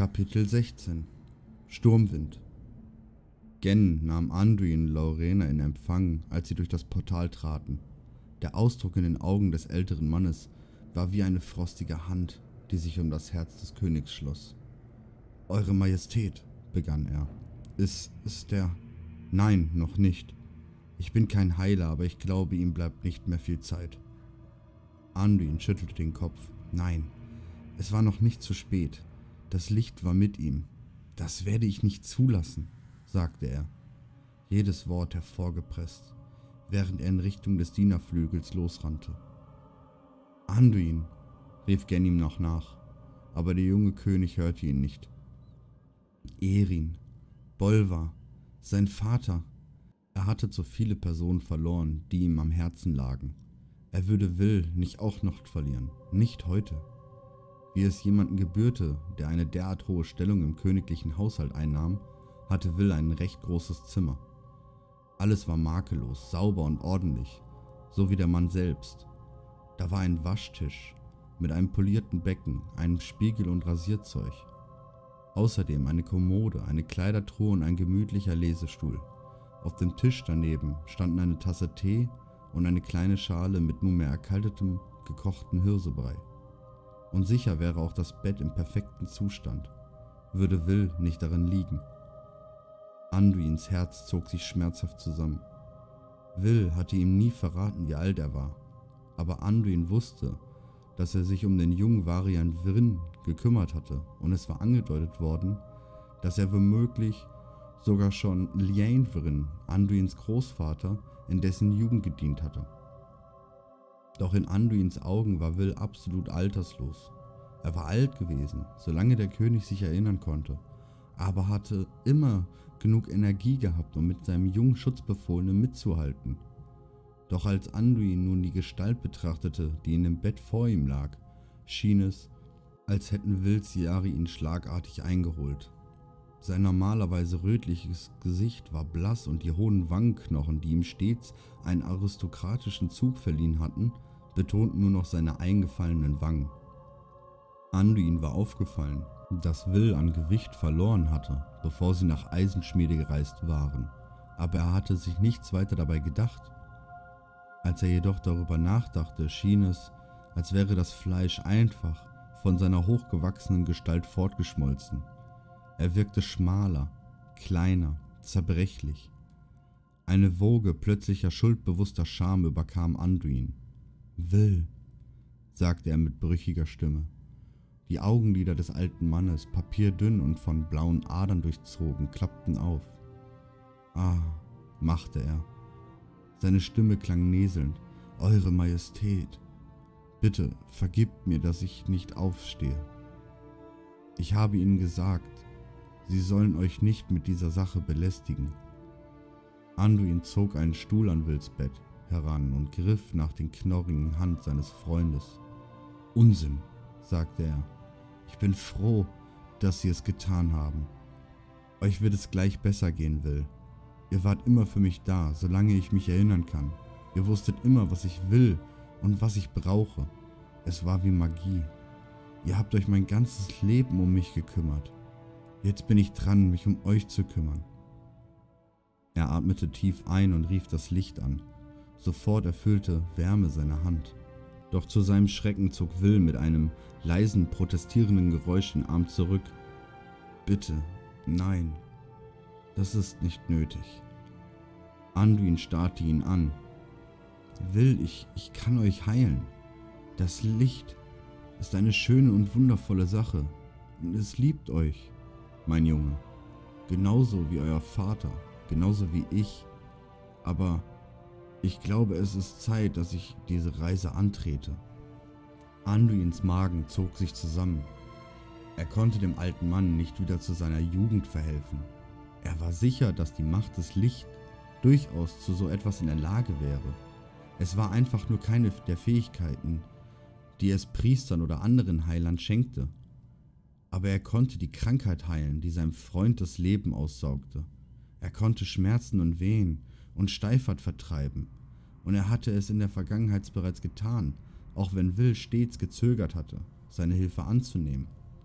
Kapitel 16 Sturmwind. Gen nahm Anduin und Laurena in Empfang, als sie durch das Portal traten. Der Ausdruck in den Augen des älteren Mannes war wie eine frostige Hand, die sich um das Herz des Königs schloss. »Eure Majestät«, begann er, »ist der...« »Nein, noch nicht. Ich bin kein Heiler, aber ich glaube, ihm bleibt nicht mehr viel Zeit.« Anduin schüttelte den Kopf. »Nein, es war noch nicht zu spät. Das Licht war mit ihm. Das werde ich nicht zulassen«, sagte er, jedes Wort hervorgepresst, während er in Richtung des Dienerflügels losrannte. »Anduin«, rief Gen ihm noch nach, aber der junge König hörte ihn nicht. Erin, Bolvar, sein Vater. Er hatte zu viele Personen verloren, die ihm am Herzen lagen. Er würde Will nicht auch noch verlieren, nicht heute. Wie es jemanden gebührte, der eine derart hohe Stellung im königlichen Haushalt einnahm, hatte Will ein recht großes Zimmer. Alles war makellos, sauber und ordentlich, so wie der Mann selbst. Da war ein Waschtisch mit einem polierten Becken, einem Spiegel und Rasierzeug. Außerdem eine Kommode, eine Kleidertruhe und ein gemütlicher Lesestuhl. Auf dem Tisch daneben standen eine Tasse Tee und eine kleine Schale mit nunmehr erkaltetem, gekochten Hirsebrei. Und sicher wäre auch das Bett im perfekten Zustand, würde Will nicht darin liegen. Anduins Herz zog sich schmerzhaft zusammen. Will hatte ihm nie verraten, wie alt er war, aber Anduin wusste, dass er sich um den jungen Varian Vryn gekümmert hatte, und es war angedeutet worden, dass er womöglich sogar schon Lyain Vryn, Anduins Großvater, in dessen Jugend gedient hatte. Doch in Anduins Augen war Will absolut alterslos. Er war alt gewesen, solange der König sich erinnern konnte, aber hatte immer genug Energie gehabt, um mit seinem jungen Schutzbefohlenen mitzuhalten. Doch als Anduin nun die Gestalt betrachtete, die in dem Bett vor ihm lag, schien es, als hätten Wills Jahre ihn schlagartig eingeholt. Sein normalerweise rötliches Gesicht war blass und die hohen Wangenknochen, die ihm stets einen aristokratischen Zug verliehen hatten, betonten nur noch seine eingefallenen Wangen. Anduin war aufgefallen, dass Will an Gewicht verloren hatte, bevor sie nach Eisenschmiede gereist waren, aber er hatte sich nichts weiter dabei gedacht. Als er jedoch darüber nachdachte, schien es, als wäre das Fleisch einfach von seiner hochgewachsenen Gestalt fortgeschmolzen. Er wirkte schmaler, kleiner, zerbrechlich. Eine Woge plötzlicher schuldbewusster Scham überkam Anduin. »Will«, sagte er mit brüchiger Stimme. Die Augenlider des alten Mannes, papierdünn und von blauen Adern durchzogen, klappten auf. »Ah«, machte er. Seine Stimme klang näselnd. »Eure Majestät, bitte vergibt mir, dass ich nicht aufstehe. Ich habe ihnen gesagt, sie sollen euch nicht mit dieser Sache belästigen.« Anduin zog einen Stuhl an Wills Bett heran und griff nach den knorrigen Hand seines Freundes. »Unsinn«, sagte er. »Ich bin froh, dass sie es getan haben. Euch wird es gleich besser gehen, Will. Ihr wart immer für mich da, solange ich mich erinnern kann. Ihr wusstet immer, was ich will und was ich brauche. Es war wie Magie. Ihr habt euch mein ganzes Leben um mich gekümmert. Jetzt bin ich dran, mich um euch zu kümmern.« Er atmete tief ein und rief das Licht an. Sofort erfüllte Wärme seine Hand. Doch zu seinem Schrecken zog Will mit einem leisen, protestierenden Geräusch den Arm zurück. »Bitte, nein, das ist nicht nötig.« Anduin starrte ihn an. »Will, ich kann euch heilen. Das Licht ist eine schöne und wundervolle Sache. Und es liebt euch, mein Junge. Genauso wie euer Vater, genauso wie ich. Aber ich glaube, es ist Zeit, dass ich diese Reise antrete.« Anduins Magen zog sich zusammen. Er konnte dem alten Mann nicht wieder zu seiner Jugend verhelfen. Er war sicher, dass die Macht des Lichts durchaus zu so etwas in der Lage wäre. Es war einfach nur keine der Fähigkeiten, die es Priestern oder anderen Heilern schenkte. Aber er konnte die Krankheit heilen, die seinem Freund das Leben aussaugte. Er konnte Schmerzen und Wehen und Steifheit vertreiben. Und er hatte es in der Vergangenheit bereits getan, auch wenn Will stets gezögert hatte, seine Hilfe anzunehmen.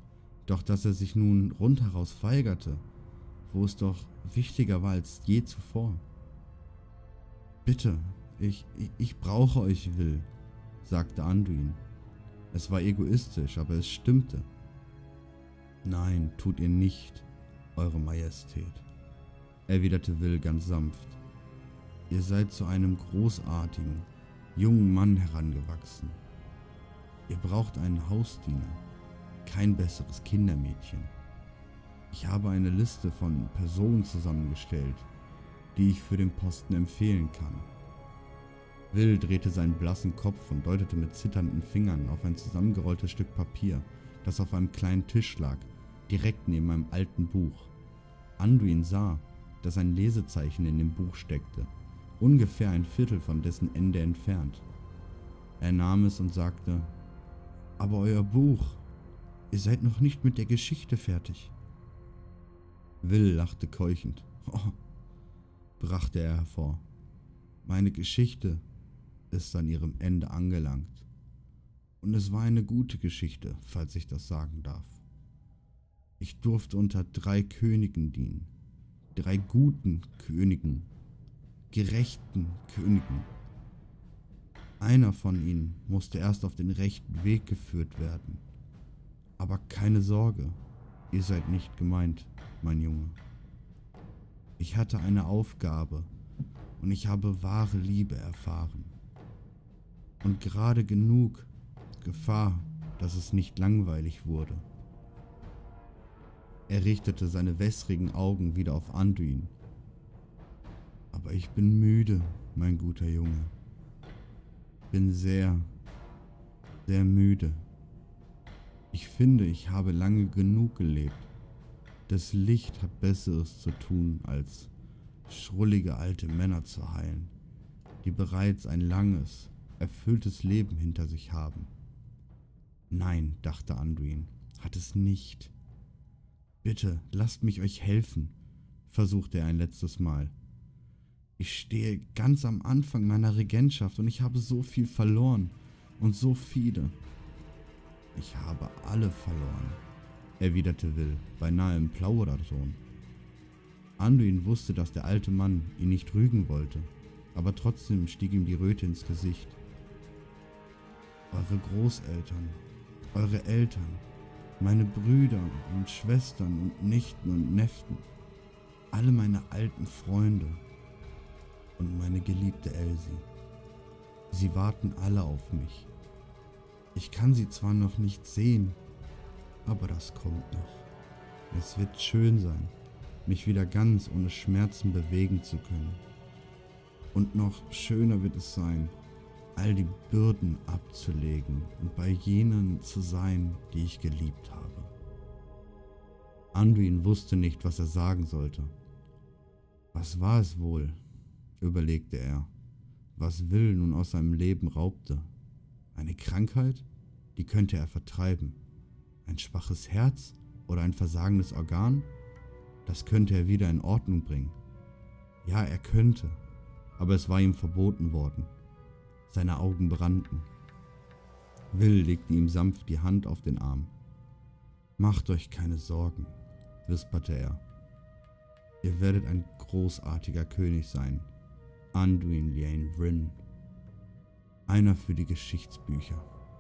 Doch dass er sich nun rundheraus weigerte, wo es doch wichtiger war als je zuvor. »Bitte, ich brauche euch, Will«, sagte Anduin. Es war egoistisch, aber es stimmte. »Nein, tut ihr nicht, Eure Majestät«, erwiderte Will ganz sanft. »Ihr seid zu einem großartigen, jungen Mann herangewachsen. Ihr braucht einen Hausdiener, kein besseres Kindermädchen. Ich habe eine Liste von Personen zusammengestellt, die ich für den Posten empfehlen kann.« Will drehte seinen blassen Kopf und deutete mit zitternden Fingern auf ein zusammengerolltes Stück Papier, das auf einem kleinen Tisch lag, direkt neben einem alten Buch. Anduin sah, dass ein Lesezeichen in dem Buch steckte, ungefähr ein Viertel von dessen Ende entfernt. Er nahm es und sagte: »Aber euer Buch, ihr seid noch nicht mit der Geschichte fertig.« Will lachte keuchend. »Oh«, brachte er hervor, »meine Geschichte ist an ihrem Ende angelangt. Und es war eine gute Geschichte, falls ich das sagen darf. Ich durfte unter 3 Königen dienen, 3 guten Königen, gerechten Königen. Einer von ihnen musste erst auf den rechten Weg geführt werden. Aber keine Sorge, ihr seid nicht gemeint, mein Junge. Ich hatte eine Aufgabe und ich habe wahre Liebe erfahren. Und gerade genug Gefahr, dass es nicht langweilig wurde.« Er richtete seine wässrigen Augen wieder auf Anduin. »Aber ich bin müde, mein guter Junge. Bin sehr, sehr müde. Ich finde, ich habe lange genug gelebt. Das Licht hat Besseres zu tun, als schrullige alte Männer zu heilen, die bereits ein langes, erfülltes Leben hinter sich haben.« »Nein«, dachte Anduin, »hat es nicht. Bitte, lasst mich euch helfen«, versuchte er ein letztes Mal. »Ich stehe ganz am Anfang meiner Regentschaft und ich habe so viel verloren und so viele.« »Ich habe alle verloren«, erwiderte Will, beinahe im Plauderton. Anduin wusste, dass der alte Mann ihn nicht rügen wollte, aber trotzdem stieg ihm die Röte ins Gesicht. »Eure Großeltern, eure Eltern, meine Brüder und Schwestern und Nichten und Neffen, alle meine alten Freunde und meine geliebte Elsie. Sie warten alle auf mich. Ich kann sie zwar noch nicht sehen, aber das kommt noch. Es wird schön sein, mich wieder ganz ohne Schmerzen bewegen zu können. Und noch schöner wird es sein, all die Bürden abzulegen und bei jenen zu sein, die ich geliebt habe.« Anduin wusste nicht, was er sagen sollte. Was war es wohl, überlegte er, was Will nun aus seinem Leben raubte? Eine Krankheit? Die könnte er vertreiben. Ein schwaches Herz oder ein versagendes Organ? Das könnte er wieder in Ordnung bringen. Ja, er könnte, aber es war ihm verboten worden. Seine Augen brannten. Will legte ihm sanft die Hand auf den Arm. »Macht euch keine Sorgen«, wisperte er. »Ihr werdet ein großartiger König sein, Anduin Llewellyn Bryn. Einer für die Geschichtsbücher.«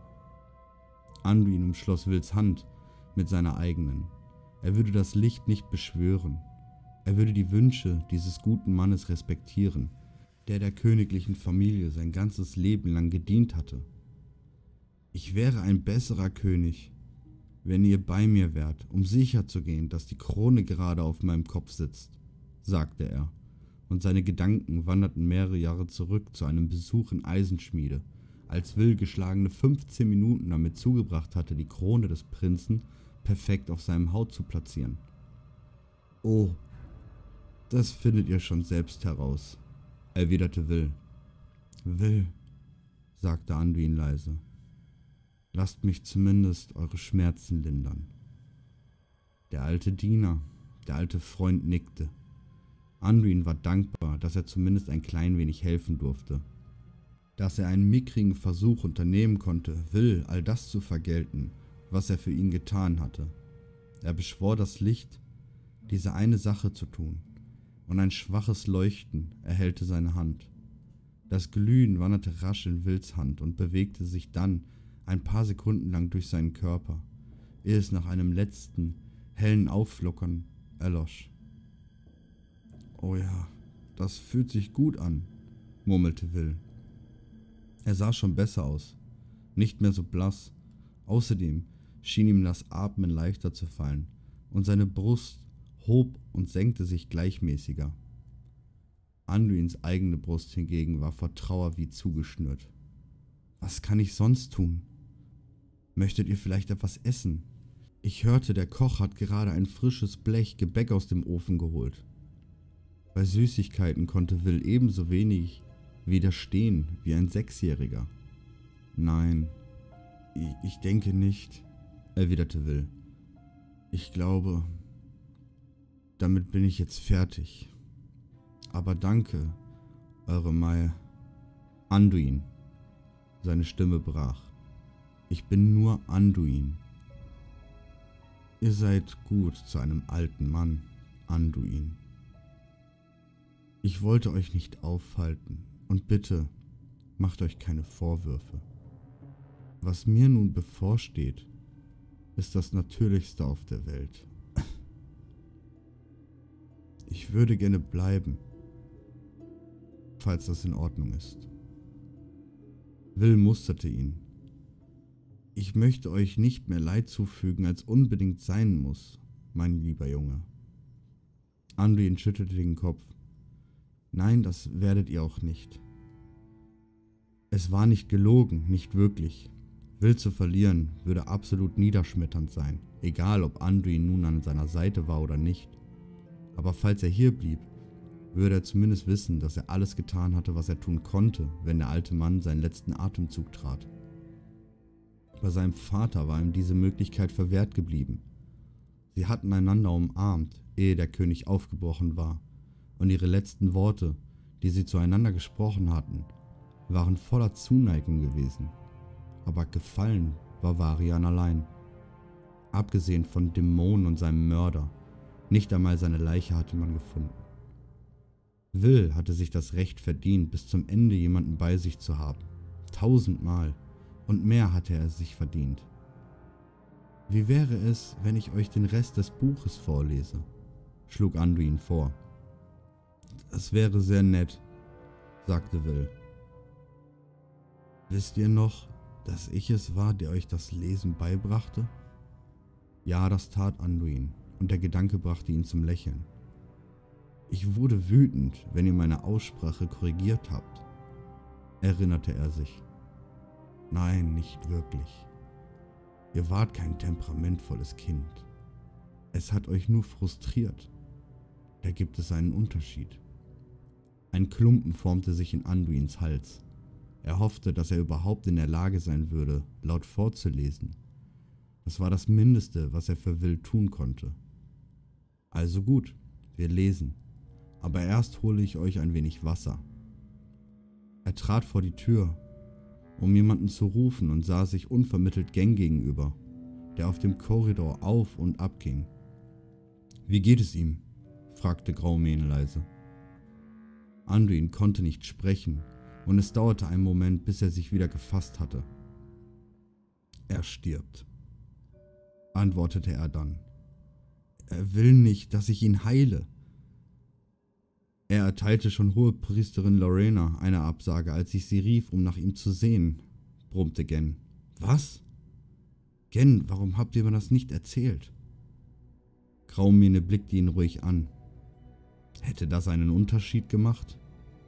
Anduin umschloss Wills Hand mit seiner eigenen. Er würde das Licht nicht beschwören. Er würde die Wünsche dieses guten Mannes respektieren, der königlichen Familie sein ganzes Leben lang gedient hatte. »Ich wäre ein besserer König, wenn ihr bei mir wärt, um sicherzugehen, dass die Krone gerade auf meinem Kopf sitzt«, sagte er, und seine Gedanken wanderten mehrere Jahre zurück zu einem Besuch in Eisenschmiede, als Will geschlagene 15 Minuten damit zugebracht hatte, die Krone des Prinzen perfekt auf seinem Haupt zu platzieren. »Oh, das findet ihr schon selbst heraus«, erwiderte Will. »Will«, sagte Anduin leise, »lasst mich zumindest eure Schmerzen lindern.« Der alte Diener, der alte Freund nickte. Anduin war dankbar, dass er zumindest ein klein wenig helfen durfte. Dass er einen mickrigen Versuch unternehmen konnte, Will all das zu vergelten, was er für ihn getan hatte. Er beschwor das Licht, diese eine Sache zu tun, und ein schwaches Leuchten erhellte seine Hand. Das Glühen wanderte rasch in Wills Hand und bewegte sich dann ein paar Sekunden lang durch seinen Körper, ehe es nach einem letzten, hellen Aufflockern erlosch. »Oh ja, das fühlt sich gut an«, murmelte Will. Er sah schon besser aus, nicht mehr so blass. Außerdem schien ihm das Atmen leichter zu fallen und seine Brust hob und senkte sich gleichmäßiger. Anduins eigene Brust hingegen war vor Trauer wie zugeschnürt. »Was kann ich sonst tun? Möchtet ihr vielleicht etwas essen? Ich hörte, der Koch hat gerade ein frisches Blech Gebäck aus dem Ofen geholt.« Bei Süßigkeiten konnte Will ebenso wenig widerstehen wie ein Sechsjähriger. »Nein, ich denke nicht«, erwiderte Will. »Ich glaube, damit bin ich jetzt fertig. Aber danke, Eure Mai.« »Anduin«, seine Stimme brach. »Ich bin nur Anduin.« »Ihr seid gut zu einem alten Mann, Anduin. Ich wollte euch nicht aufhalten, und bitte, macht euch keine Vorwürfe. Was mir nun bevorsteht, ist das Natürlichste auf der Welt. Ich würde gerne bleiben, falls das in Ordnung ist.« Will musterte ihn. »Ich möchte euch nicht mehr Leid zufügen, als unbedingt sein muss, mein lieber Junge.« Anduin schüttelte den Kopf. »Nein, das werdet ihr auch nicht. Es war nicht gelogen, nicht wirklich. Will zu verlieren würde absolut niederschmetternd sein, egal ob Anduin nun an seiner Seite war oder nicht. Aber falls er hier blieb, würde er zumindest wissen, dass er alles getan hatte, was er tun konnte, wenn der alte Mann seinen letzten Atemzug trat. Bei seinem Vater war ihm diese Möglichkeit verwehrt geblieben. Sie hatten einander umarmt, ehe der König aufgebrochen war, und ihre letzten Worte, die sie zueinander gesprochen hatten, waren voller Zuneigung gewesen. Aber gefallen war Varian allein. Abgesehen von Dämonen und seinem Mörder, nicht einmal seine Leiche hatte man gefunden. Will hatte sich das Recht verdient, bis zum Ende jemanden bei sich zu haben. 1000-mal. Und mehr hatte er sich verdient. »Wie wäre es, wenn ich euch den Rest des Buches vorlese?«, schlug Anduin vor. »Das wäre sehr nett«, sagte Will. »Wisst ihr noch, dass ich es war, der euch das Lesen beibrachte?« Ja, das tat Anduin, und der Gedanke brachte ihn zum Lächeln. »Ich wurde wütend, wenn ihr meine Aussprache korrigiert habt«, erinnerte er sich. »Nein, nicht wirklich. Ihr wart kein temperamentvolles Kind. Es hat euch nur frustriert. Da gibt es einen Unterschied.« Ein Klumpen formte sich in Anduins Hals. Er hoffte, dass er überhaupt in der Lage sein würde, laut vorzulesen. Das war das Mindeste, was er für Will tun konnte. »Also gut, wir lesen. Aber erst hole ich euch ein wenig Wasser.« Er trat vor die Tür, um jemanden zu rufen, und sah sich unvermittelt Geng gegenüber, der auf dem Korridor auf und ab ging. »Wie geht es ihm?«, fragte Graumähne leise. Anduin konnte nicht sprechen, und es dauerte einen Moment, bis er sich wieder gefasst hatte. »Er stirbt«, antwortete er dann. »Er will nicht, dass ich ihn heile.« Er erteilte schon Hohepriesterin Lorena eine Absage, als ich sie rief, um nach ihm zu sehen«, brummte Gen. »Was? Gen, warum habt ihr mir das nicht erzählt?« Graumähne blickte ihn ruhig an. Hätte das einen Unterschied gemacht?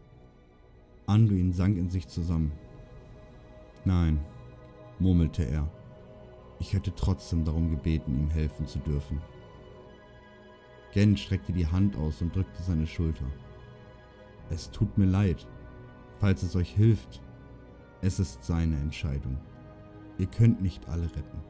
Anduin sank in sich zusammen. »Nein«, murmelte er. »Ich hätte trotzdem darum gebeten, ihm helfen zu dürfen.« Gen streckte die Hand aus und drückte seine Schulter. »Es tut mir leid, falls es euch hilft. Es ist seine Entscheidung. Ihr könnt nicht alle retten.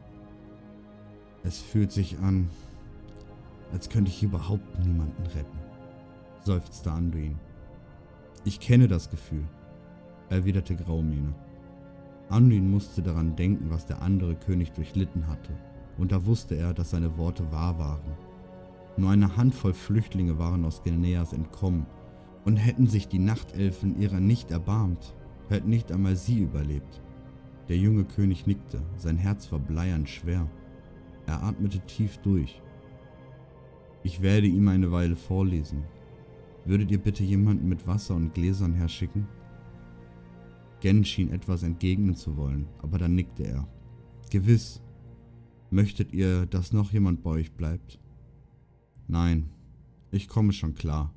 Es fühlt sich an, als könnte ich überhaupt niemanden retten«, seufzte Anduin. »Ich kenne das Gefühl«, erwiderte Graumähne. Anduin musste daran denken, was der andere König durchlitten hatte, und da wusste er, dass seine Worte wahr waren. Nur eine Handvoll Flüchtlinge waren aus Geneas entkommen, und hätten sich die Nachtelfen ihrer nicht erbarmt, hätten nicht einmal sie überlebt. Der junge König nickte, sein Herz war bleiernd schwer. Er atmete tief durch. Ich werde ihm eine Weile vorlesen. Würdet ihr bitte jemanden mit Wasser und Gläsern herschicken? Genn schien etwas entgegnen zu wollen, aber dann nickte er. Gewiss. Möchtet ihr, dass noch jemand bei euch bleibt? Nein, ich komme schon klar.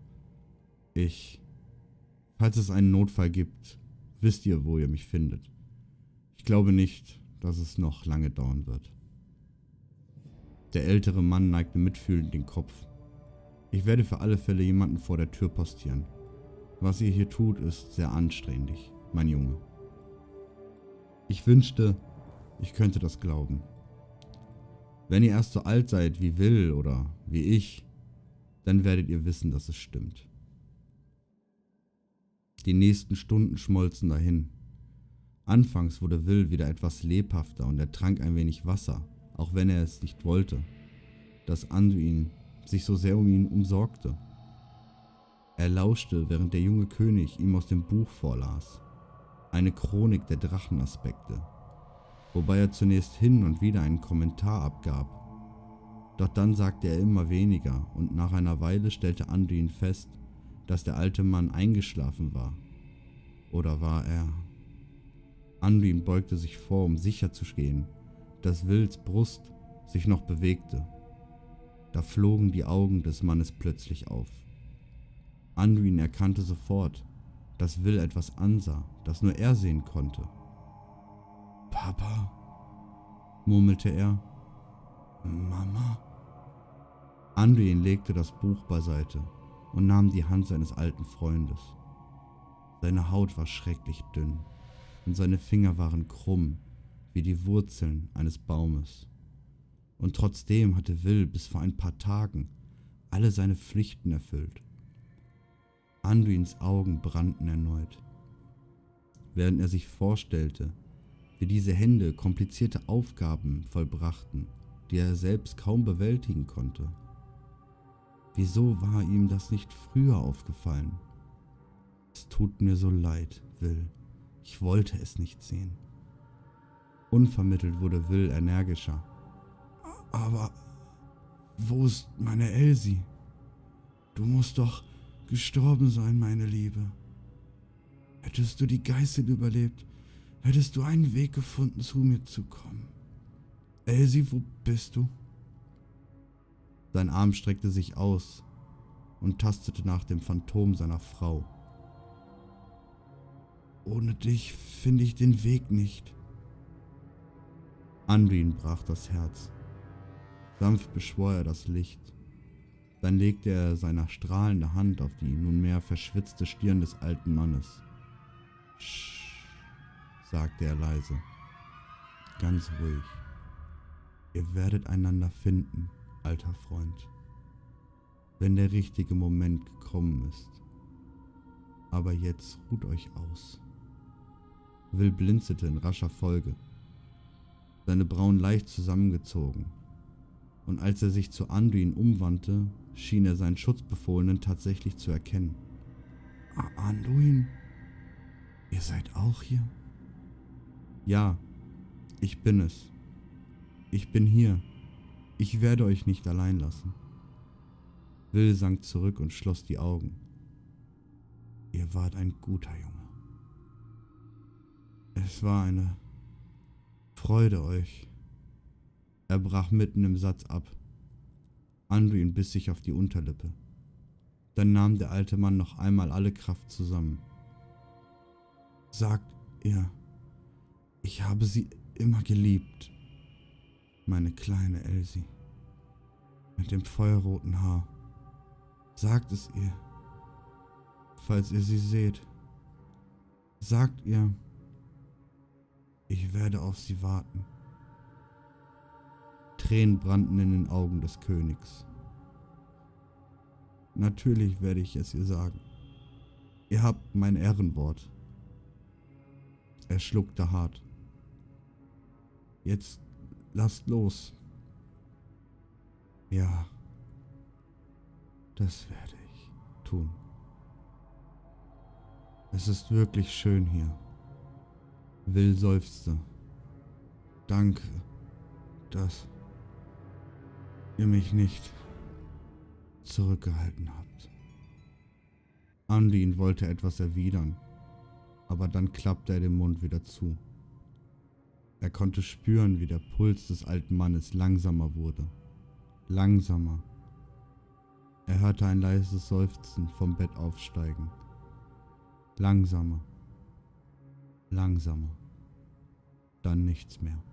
Falls es einen Notfall gibt, wisst ihr, wo ihr mich findet. Ich glaube nicht, dass es noch lange dauern wird. Der ältere Mann neigte mitfühlend den Kopf. Ich werde für alle Fälle jemanden vor der Tür postieren. Was ihr hier tut, ist sehr anstrengend, mein Junge. Ich wünschte, ich könnte das glauben. Wenn ihr erst so alt seid wie Will oder wie ich, dann werdet ihr wissen, dass es stimmt. Die nächsten Stunden schmolzen dahin. Anfangs wurde Will wieder etwas lebhafter und er trank ein wenig Wasser, auch wenn er es nicht wollte, dass Anduin sich so sehr um ihn umsorgte. Er lauschte, während der junge König ihm aus dem Buch vorlas, eine Chronik der Drachenaspekte, wobei er zunächst hin und wieder einen Kommentar abgab. Doch dann sagte er immer weniger und nach einer Weile stellte Anduin fest, dass der alte Mann eingeschlafen war. Oder war er? Anduin beugte sich vor, um sicherzugehen, dass Wills Brust sich noch bewegte. Da flogen die Augen des Mannes plötzlich auf. Anduin erkannte sofort, dass Will etwas ansah, das nur er sehen konnte. »Papa«, murmelte er. »Mama?« Anduin legte das Buch beiseite und nahm die Hand seines alten Freundes. Seine Haut war schrecklich dünn und seine Finger waren krumm wie die Wurzeln eines Baumes. Und trotzdem hatte Will bis vor ein paar Tagen alle seine Pflichten erfüllt. Anduins Augen brannten erneut, während er sich vorstellte, wie diese Hände komplizierte Aufgaben vollbrachten, die er selbst kaum bewältigen konnte. Wieso war ihm das nicht früher aufgefallen? Es tut mir so leid, Will. Ich wollte es nicht sehen. Unvermittelt wurde Will energischer. Aber wo ist meine Elsie? Du musst doch gestorben sein, meine Liebe. Hättest du die Geißel überlebt, hättest du einen Weg gefunden, zu mir zu kommen. Elsie, wo bist du? Sein Arm streckte sich aus und tastete nach dem Phantom seiner Frau. Ohne dich finde ich den Weg nicht. Anduin brach das Herz. Sanft beschwor er das Licht. Dann legte er seine strahlende Hand auf die nunmehr verschwitzte Stirn des alten Mannes. »Sch«, sagte er leise. »Ganz ruhig. Ihr werdet einander finden, alter Freund, wenn der richtige Moment gekommen ist. Aber jetzt ruht euch aus.« Will blinzelte in rascher Folge, seine Brauen leicht zusammengezogen, und als er sich zu Anduin umwandte, schien er seinen Schutzbefohlenen tatsächlich zu erkennen. »Anduin, ihr seid auch hier?« »Ja, ich bin es. Ich bin hier. Ich werde euch nicht allein lassen.« Will sank zurück und schloss die Augen. »Ihr wart ein guter Junge. Es war eine Freude, euch.« Er brach mitten im Satz ab. Anduin biss sich auf die Unterlippe. Dann nahm der alte Mann noch einmal alle Kraft zusammen. »Sagt ihr, ich habe sie immer geliebt, meine kleine Elsie, mit dem feuerroten Haar. Sagt es ihr, falls ihr sie seht. Sagt ihr, ich werde auf sie warten.« Tränen brannten in den Augen des Königs. »Natürlich werde ich es ihr sagen. Ihr habt mein Ehrenwort.« Er schluckte hart. »Jetzt lasst los. Ja, das werde ich tun. Es ist wirklich schön hier. Will seufzte. Danke, dass ihr mich nicht zurückgehalten habt. Anduin wollte etwas erwidern, aber dann klappte er den Mund wieder zu. Er konnte spüren, wie der Puls des alten Mannes langsamer wurde. Langsamer. Er hörte ein leises Seufzen vom Bett aufsteigen. Langsamer. Langsamer. Dann nichts mehr.